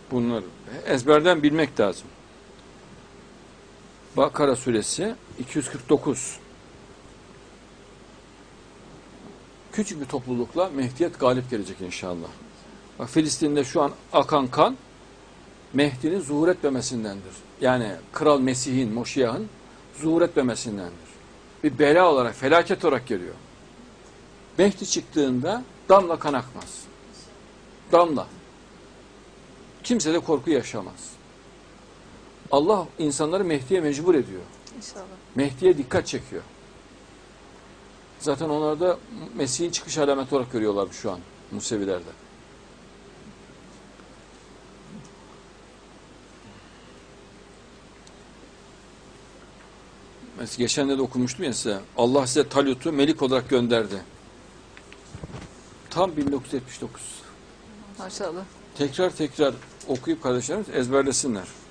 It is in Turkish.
Bunları ezberden bilmek lazım. Bakara suresi 249. Küçük bir toplulukla Mehdiyet galip gelecek inşallah. Bak, Filistin'de şu an akan kan Mehdi'nin zuhur etmemesindendir. Yani Kral Mesih'in, Moşiyah'ın zuhur etmemesindendir. Bir bela olarak, felaket olarak geliyor. Mehdi çıktığında damla kan akmaz. Damla. Kimse de korku yaşamaz. Allah insanları Mehdi'ye mecbur ediyor. İnşallah. Mehdi'ye dikkat çekiyor. Zaten onlar da Mesih'in çıkış alameti olarak görüyorlar şu an Musevilerde. Mesela geçen de okumuştum ya size. Allah size Talut'u melik olarak gönderdi. Tam 1979. Maşallah. Tekrar tekrar okuyup kardeşlerimiz ezberlesinler.